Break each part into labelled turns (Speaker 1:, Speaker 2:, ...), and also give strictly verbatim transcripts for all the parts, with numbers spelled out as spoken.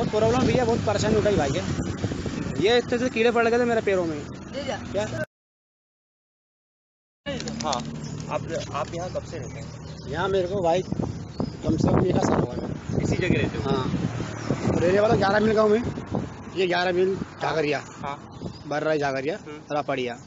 Speaker 1: बहुत प्रॉब्लम भैया, बहुत परेशानी उठाई भाई है। ये इतने से कीड़े पड़ गए थे मेरे पैरों में। क्या?
Speaker 2: हाँ, आप आप यहाँ कब से रहते हैं?
Speaker 1: यहाँ मेरे को भाई कम से कम एक साल हुआ है।
Speaker 2: इसी जगह रहते हो?
Speaker 1: हाँ, रहने वाला ग्यारह मील गाँव में। ये ग्यारह मील जागरिया,
Speaker 2: हाँ,
Speaker 1: बढ़ रहा है जागरिया रापड़िया।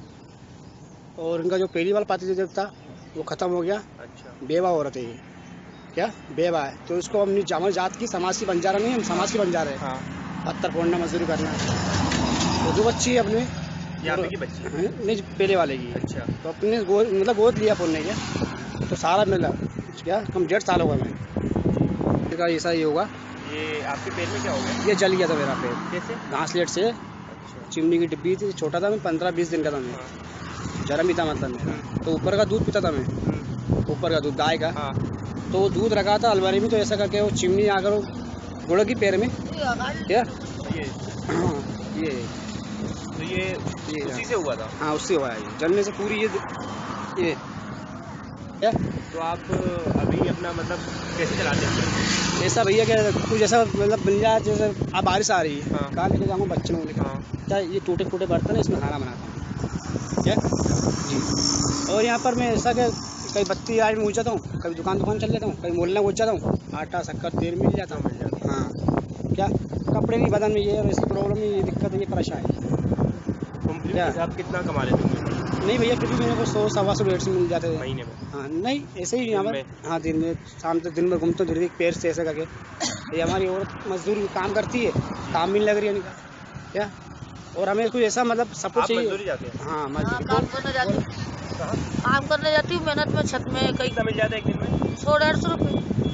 Speaker 1: और इनका जो पहली वाला पाती जब था वो ख़त्म हो गया।
Speaker 2: अच्छा,
Speaker 1: बेवा औरत है ये। क्या बेवा है, तो इसको अपनी जामल जात की समाज की बन जा रहा नहीं, हम समाज की बन जा रहे हैं।
Speaker 2: हाँ,
Speaker 1: पत्थर फोड़ना, मजदूरी करना। तो जो बच्ची है अपने
Speaker 2: यहाँ पे की बच्ची है?
Speaker 1: नहीं, पहले वाले की।
Speaker 2: अच्छा,
Speaker 1: तो अपने गोद मतलब गोद लिया फोड़ने के, तो सारा मिला क्या कम डेढ़ साल होगा मैं का ऐसा ही होगा।
Speaker 2: ये आपके पैर में क्या हो गया?
Speaker 1: ये जल गया था मेरा पैर।
Speaker 2: कैसे?
Speaker 1: घास लेट से।
Speaker 2: अच्छा,
Speaker 1: चिमनी की डिब्बी थी, छोटा था मैं, पंद्रह बीस दिन का था मैं।
Speaker 2: हाँ,
Speaker 1: जरा भी था मतलब मेरा। तो ऊपर का दूध पीता था मैं, ऊपर का दूध गाय का।
Speaker 2: हाँ,
Speaker 1: तो दूध रखा था अलमारी में, तो ऐसा करके वो चिमनी आकर गुड़ की पैर में। क्या
Speaker 2: ये
Speaker 1: ये
Speaker 2: तो ये
Speaker 1: ये
Speaker 2: उसी से हुआ था?
Speaker 1: हाँ, उससे हुआ है ये। जलने से पूरी ये ये क्या।
Speaker 2: तो आप अभी अपना मतलब कैसे चलाते हैं?
Speaker 1: ऐसा भैया क्या कुछ ऐसा मतलब मिल जाए, जैसे अब बारिश आ रही है।
Speaker 2: हाँ,
Speaker 1: कहाँ लेके जाऊँगा बच्चों को लेकर?
Speaker 2: हाँ,
Speaker 1: क्या ये टूटे फूटे बर्तन है, इसमें खाना बनाता हूँ। क्या जी। और यहाँ पर मैं ऐसा कि कहीं बत्ती आज में पहुँच जाता हूँ, कभी दुकान दुकान चल जाता हूँ, कभी मोहल्ला पहुँच जाता हूँ, आटा शक्कर तेल मिल जाता
Speaker 2: मिल जाता
Speaker 1: हूँ। हाँ, क्या कपड़े नहीं बदन में, ये और ऐसी प्रॉब्लम है, ये दिक्कत है, ये परेशान है।
Speaker 2: कंपनी के हिसाब कितना कमा लेते होंगे?
Speaker 1: नहीं भैया, फिर भी मेरे को सौ सवा सौ डेढ़ सौ मिल जाते हैं
Speaker 2: महीने में?
Speaker 1: हाँ, नहीं ऐसे ही यहाँ
Speaker 2: दिन
Speaker 1: पर। हाँ, दिन में शाम तक दिन में घूमता हूँ, धीरे पैर से ऐसे करके। ये हमारी औरत मजदूरी काम करती है, काम भी नहीं लग रही है इनका। क्या और हमें कुछ ऐसा मतलब सपोर्ट चाहिए।
Speaker 2: मजदूरी जाते हैं?
Speaker 1: हाँ,
Speaker 3: हाँ,
Speaker 1: मजदूरी
Speaker 3: काम करने जाती हूँ। काम करने जाती हूँ, मेहनत में छत में कई
Speaker 2: कितना मिल जाता है एक दिन में?
Speaker 3: सौ डेढ़ सौ रुपये,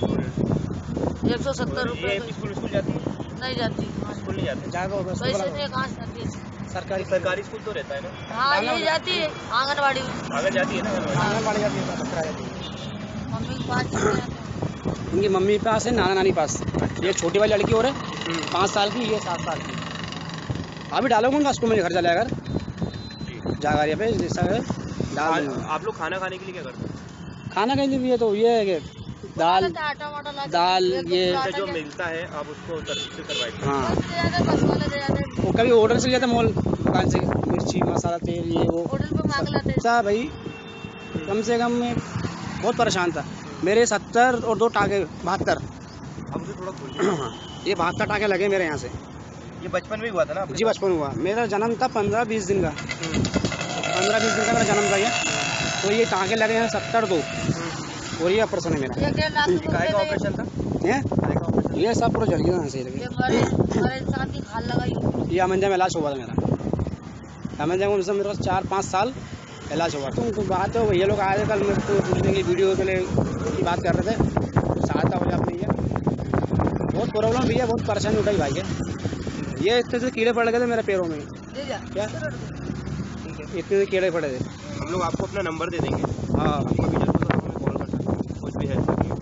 Speaker 3: एक सौ सत्तर रुपये।
Speaker 2: ये स्कूल स्कूल जाती है?
Speaker 3: नहीं जाती,
Speaker 2: स्कूल नहीं जाते?
Speaker 1: जाएगा होगा उसको
Speaker 3: पैसे
Speaker 1: बोला।
Speaker 3: नहीं, कहाँ से जाती है?
Speaker 1: सरकारी
Speaker 2: सरकारी स्कूल तो रहता है ना?
Speaker 3: हाँ, यही जाती है आंगनबाड़ी में।
Speaker 2: अगर जाती है ना आंगनबाड़ी?
Speaker 1: आंगनबाड़ी जाती है, बकरा जाती है।
Speaker 3: मम्मी के पास चले जाते हैं।
Speaker 1: इनकी मम्मी के पास है, नाना नानी पास। ये छोटी वाली लड़की और है पाँच साल की, ये सात साल की। अभी डालोगे उनका स्कूल में खर्चा लेगा जागरिया पे, जैसा है डाल दूँगा।
Speaker 2: आप लोग खाना खाने के लिए क्या करते हैं?
Speaker 1: खाना के लिए भी है तो ये है कि दाल
Speaker 3: आटा वाटा ला के
Speaker 1: दाल
Speaker 3: एक
Speaker 1: ये
Speaker 3: आटा
Speaker 2: जो
Speaker 3: ले-
Speaker 2: मिलता है आप उसको तरफ से करवाइए।
Speaker 1: हाँ,
Speaker 3: बस ले जाते हैं, बस वाले ले जाते हैं।
Speaker 1: वो कभी ऑर्डर से जाता मॉल दुकान से, मिर्ची मसाला तेल ये वो
Speaker 3: होटल पे मांग लाते हैं।
Speaker 1: अच्छा भाई, कम से कम मैं बहुत परेशान था। मेरे सत्तर और दो टाँके बहत्तर।
Speaker 2: अब उसे थोड़ा खोलिए।
Speaker 1: ये बहत्तर टाँके लगे मेरे यहाँ से।
Speaker 2: ये बचपन में हुआ था ना आपके
Speaker 1: जी,
Speaker 2: साथ?
Speaker 1: बचपन हुआ। मेरा जन्म था पंद्रह बीस दिन का, पंद्रह बीस दिन का मेरा जन्म था ये। तो ये टाँके लगे हैं सत्तर दो, और ये ऑपरेशन है मेरा।
Speaker 3: एक डेढ़ लाख रुपए
Speaker 2: काय का
Speaker 3: दे दिए।
Speaker 2: ऑपरेशन था?
Speaker 1: है
Speaker 2: काय का ऑपरेशन?
Speaker 1: ये सब पूरा जल गया यहाँ से
Speaker 3: ये
Speaker 1: लगे।
Speaker 3: बड़े बड़े इंसान की खाल लगाई।
Speaker 1: ये अमंजा में इलाज हुआ था मेरा। अमंजा में मेरे पास चार पाँच साल इलाज हुआ। तुम तो बात है, ये लोग आए थे कल मेरे को पूछने की, वीडियो के लिए की बात कर रहे थे, सहायता हो जाए अपनी। ये बहुत प्रॉब्लम भैया, बहुत परेशानी उठाई भाई है। ये इतने से कीड़े पड़ गए थे मेरे पैरों में।
Speaker 3: दे जा।
Speaker 1: क्या
Speaker 2: ठीक है,
Speaker 1: इतने से कीड़े पड़े थे।
Speaker 2: हम लोग आपको अपना नंबर दे देंगे,
Speaker 1: हाँ,
Speaker 2: आपको अभी जरूरत हो तो हमें कॉल कर सकते हैं, कुछ भी हेल्प चाहिए।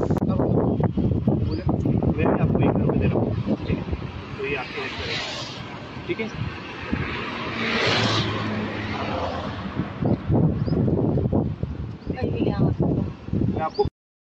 Speaker 1: बोले
Speaker 2: मैं आपको एक रुपये दे रहा हूँ, ठीक है? तो ये आपके हेल्प करेगा, ठीक है?